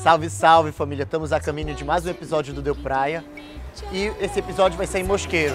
Salve, salve família! Estamos a caminho de mais um episódio do Deu Praia e esse episódio vai ser em Mosqueiro.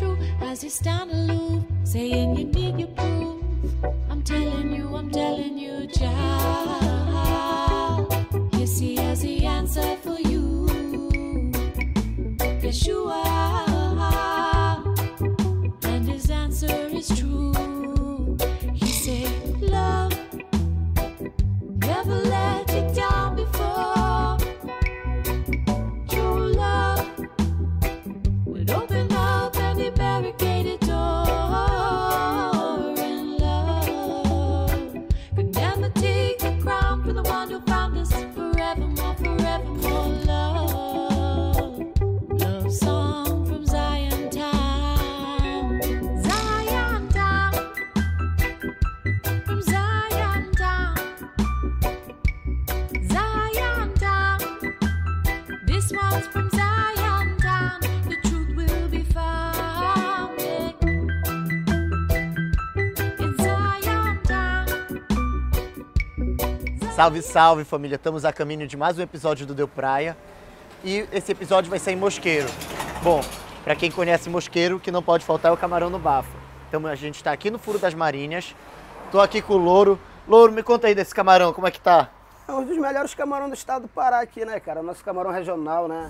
Salve, salve família! Estamos a caminho de mais um episódio do Deu Praia e esse episódio vai ser em Mosqueiro. Bom, para quem conhece Mosqueiro, que não pode faltar é o camarão no bafo. Então a gente está aqui no Furo das Marinhas, tô aqui com o Louro. Louro, me conta aí desse camarão, como é que tá? É um dos melhores camarões do estado do Pará aqui, né, cara? Nosso camarão regional, né?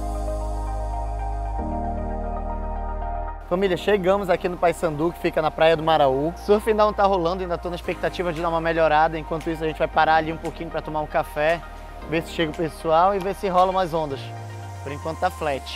Família, chegamos aqui no Paissandu, que fica na Praia do Maraú. Surf ainda não tá rolando, ainda tô na expectativa de dar uma melhorada. Enquanto isso, a gente vai parar ali um pouquinho para tomar um café, ver se chega o pessoal e ver se rola umas ondas. Por enquanto tá flat.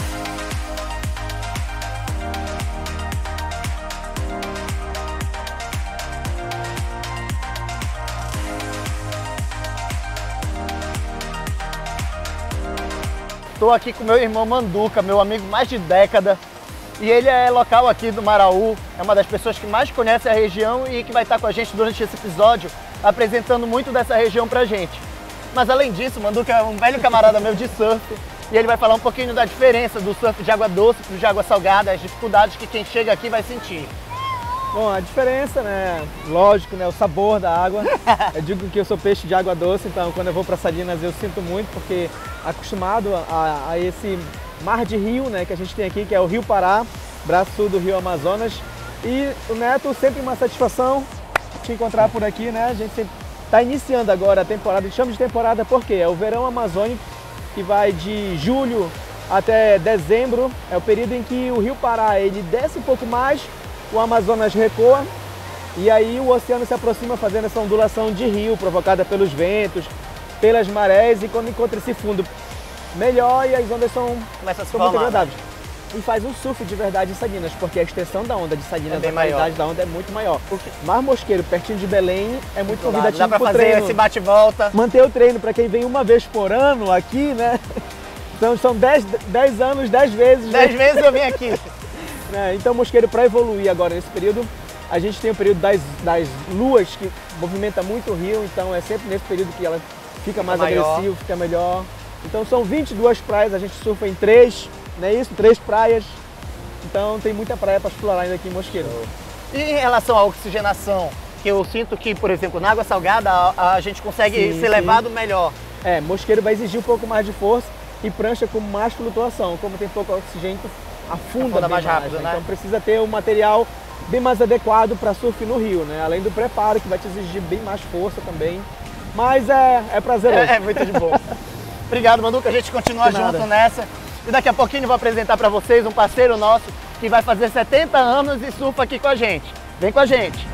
Tô aqui com meu irmão Manduca, meu amigo mais de década. E ele é local aqui do Maraú, é uma das pessoas que mais conhece a região e que vai estar com a gente durante esse episódio, apresentando muito dessa região pra gente. Mas além disso, o Manduca é um velho camarada meu de surf, e ele vai falar um pouquinho da diferença do surf de água doce para o de água salgada, as dificuldades que quem chega aqui vai sentir. Bom, a diferença, né, lógico, né, o sabor da água. Eu digo que eu sou peixe de água doce, então quando eu vou para Salinas eu sinto muito, porque acostumado a esse mar de rio, né, que a gente tem aqui, que é o Rio Pará, braço sul do Rio Amazonas. E o Neto, sempre uma satisfação te encontrar por aqui, né? A gente está iniciando agora a temporada, chamamos de temporada porque é o verão amazônico, que vai de julho até dezembro, é o período em que o Rio Pará ele desce um pouco mais, o Amazonas recua e aí o oceano se aproxima fazendo essa ondulação de rio provocada pelos ventos, pelas marés, e quando encontra esse fundo melhor e as ondas são muito agradáveis. E faz um surf de verdade em Salinas, porque a extensão da onda de Salinas, a qualidade da onda é muito maior. Mar Mosqueiro, pertinho de Belém, é muito convidativo. Dá pra fazer esse bate-volta. Manter o treino para quem vem uma vez por ano aqui, né? Então são 10 anos, 10 vezes. 10 vezes eu vim aqui. Então Mosqueiro, para evoluir agora nesse período, a gente tem o período das luas, que movimenta muito o rio, então é sempre nesse período que ela fica mais agressiva, fica melhor. Então são 22 praias, a gente surfa em 3, não é isso? 3 praias. Então tem muita praia para explorar ainda aqui em Mosqueiro. E em relação à oxigenação, que eu sinto que, por exemplo, na água salgada a gente consegue ser levado melhor. É, Mosqueiro vai exigir um pouco mais de força e prancha com mais flutuação. Como tem pouco oxigênio, afunda mais rápido, né? Então precisa ter um material bem mais adequado para surf no rio, né? Além do preparo, que vai te exigir bem mais força também. Mas é prazeroso. É muito de boa. Obrigado, Manduca, a gente continua junto nessa. E daqui a pouquinho eu vou apresentar para vocês um parceiro nosso que vai fazer 70 anos e surfa aqui com a gente. Vem com a gente!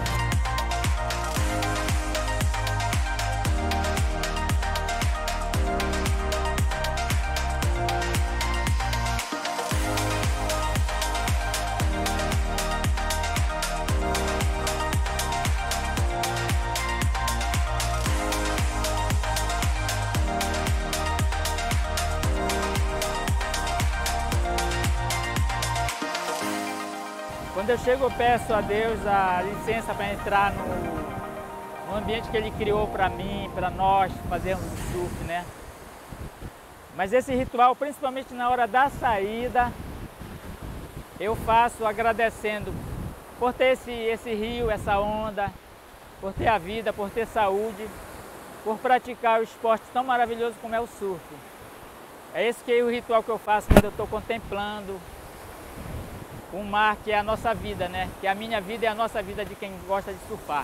Quando eu chego, eu peço a Deus a licença para entrar no ambiente que Ele criou para mim, para nós fazermos surf, né? Mas esse ritual, principalmente na hora da saída, eu faço agradecendo por ter esse rio, essa onda, por ter a vida, por ter saúde. por praticar o esporte tão maravilhoso como é o surf. É esse que é o ritual que eu faço quando eu estou contemplando o mar, que é a nossa vida, né? Que a minha vida é a nossa vida de quem gosta de surfar.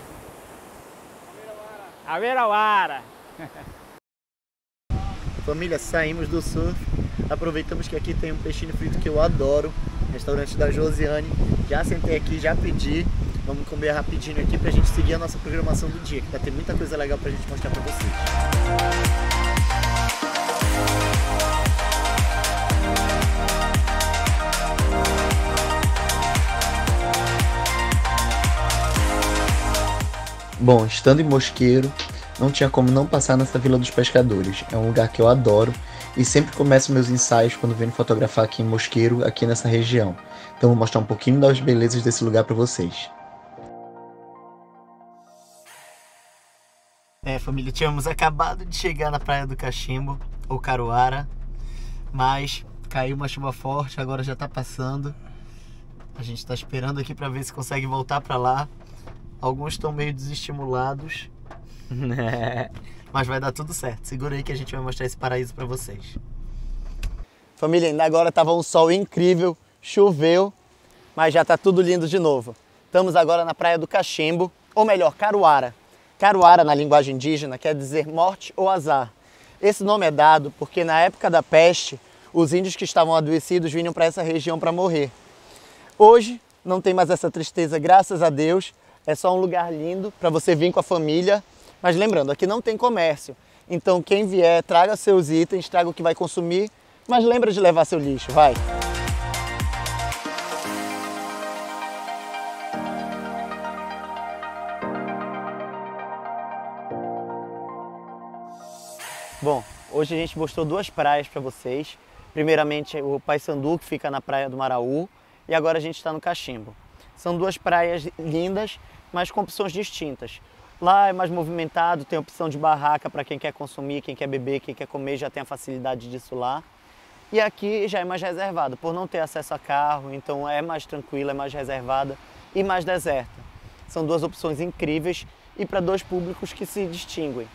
Aweirawara! Família, saímos do surf, aproveitamos que aqui tem um peixinho frito que eu adoro, restaurante da Josiane. Já sentei aqui, já pedi, vamos comer rapidinho aqui pra gente seguir a nossa programação do dia, que vai ter muita coisa legal pra gente mostrar pra vocês. Bom, estando em Mosqueiro, não tinha como não passar nessa Vila dos Pescadores. É um lugar que eu adoro e sempre começo meus ensaios quando venho fotografar aqui em Mosqueiro, aqui nessa região. Então vou mostrar um pouquinho das belezas desse lugar para vocês. Família, tínhamos acabado de chegar na Praia do Cachimbo, ou Caruara, mas caiu uma chuva forte, agora já tá passando. A gente está esperando aqui para ver se consegue voltar para lá. Alguns estão meio desestimulados, mas vai dar tudo certo. Segura aí que a gente vai mostrar esse paraíso para vocês. Família, ainda agora estava um sol incrível, choveu, mas já está tudo lindo de novo. Estamos agora na Praia do Cachimbo, ou melhor, Caruara. Caruara, na linguagem indígena, quer dizer morte ou azar. Esse nome é dado porque na época da peste, os índios que estavam adoecidos vinham para essa região para morrer. Hoje não tem mais essa tristeza, graças a Deus. É só um lugar lindo para você vir com a família. Mas lembrando, aqui não tem comércio. Então quem vier, traga seus itens, traga o que vai consumir. Mas lembra de levar seu lixo, vai! Bom, hoje a gente mostrou duas praias para vocês. Primeiramente o Paissandu, que fica na Praia do Maraú. E agora a gente está no Cachimbo. São duas praias lindas, mas com opções distintas. Lá é mais movimentado, tem opção de barraca para quem quer consumir, quem quer beber, quem quer comer, já tem a facilidade disso lá. E aqui já é mais reservado, por não ter acesso a carro, então é mais tranquila, é mais reservada e mais deserta. São duas opções incríveis e para dois públicos que se distinguem.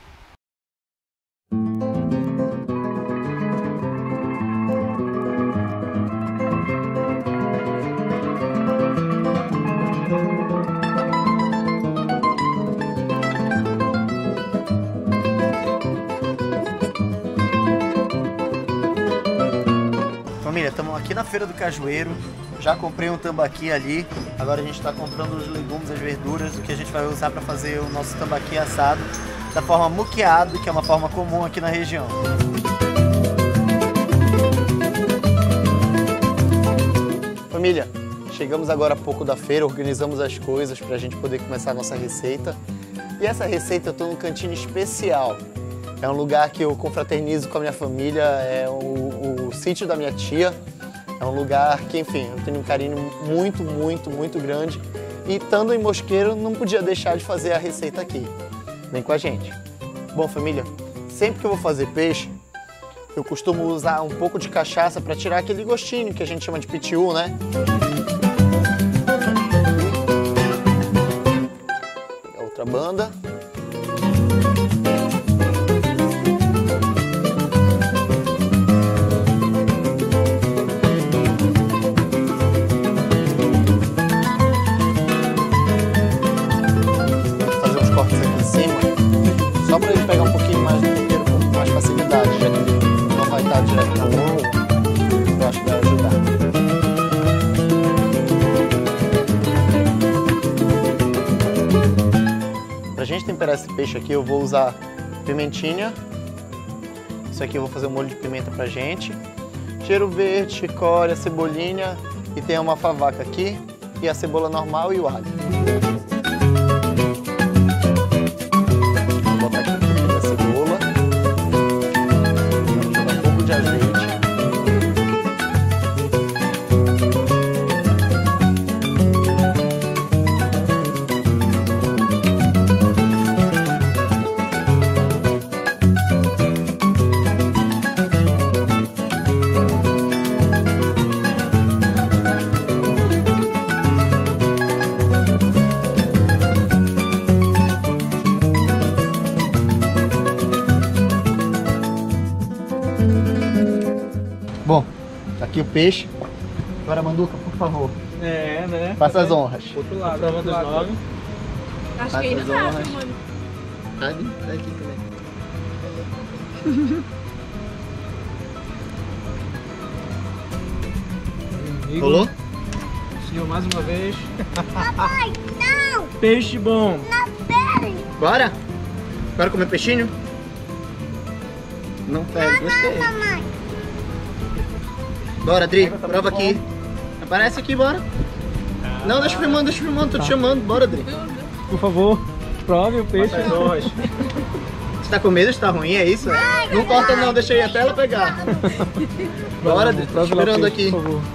Família, estamos aqui na Feira do Cajueiro, já comprei um tambaqui ali, agora a gente está comprando os legumes, as verduras, o que a gente vai usar para fazer o nosso tambaqui assado, da forma muqueado, que é uma forma comum aqui na região. Família, chegamos agora há pouco da feira, organizamos as coisas para a gente poder começar a nossa receita. E essa receita eu estou num cantinho especial. É um lugar que eu confraternizo com a minha família, é o sítio da minha tia. É um lugar que, enfim, eu tenho um carinho muito grande. E estando em Mosqueiro, não podia deixar de fazer a receita aqui. Vem com a gente. Bom, família, sempre que eu vou fazer peixe, eu costumo usar um pouco de cachaça para tirar aquele gostinho que a gente chama de pitiu, né? Pegar outra banda. Só para ele pegar um pouquinho mais do tempero com mais facilidade, já que ele não vai estar direto na mão, eu acho que vai ajudar. Pra gente temperar esse peixe aqui, eu vou usar pimentinha. Isso aqui eu vou fazer um molho de pimenta pra gente. Cheiro verde, chicória, cebolinha e tem uma favaca aqui e a cebola normal e o alho. Bom, tá aqui o peixe. Agora, Manduca, por favor, né? faça as honras. Outro lado, prova dos 9. Acho que ainda tá, mano. Tá aqui também. Rolou? Conseguiu mais uma vez. Papai, não! Peixe bom. Não, pera! Bora? Bora comer peixinho? Não pega, gostei. Mamãe. Bora, Adri, prova aqui. Aparece aqui, bora. Não, deixa eu filmando, tô te chamando. Bora, Adri. Por favor, prove o peixe. Você tá com medo de estar ruim, é isso? Não corta não, deixa aí até ela pegar. Bora, Adri, tô Prove lá o esperando peixe, aqui. por favor.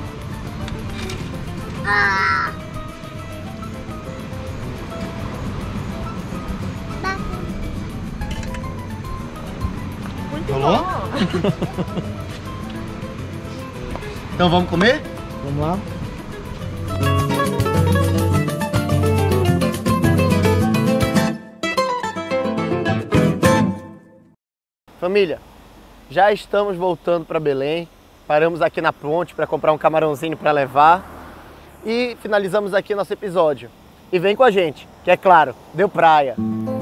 Rolou? Então vamos comer? Vamos lá. Família, já estamos voltando para Belém. Paramos aqui na ponte para comprar um camarãozinho para levar. E finalizamos aqui nosso episódio. E vem com a gente, que é claro, deu praia.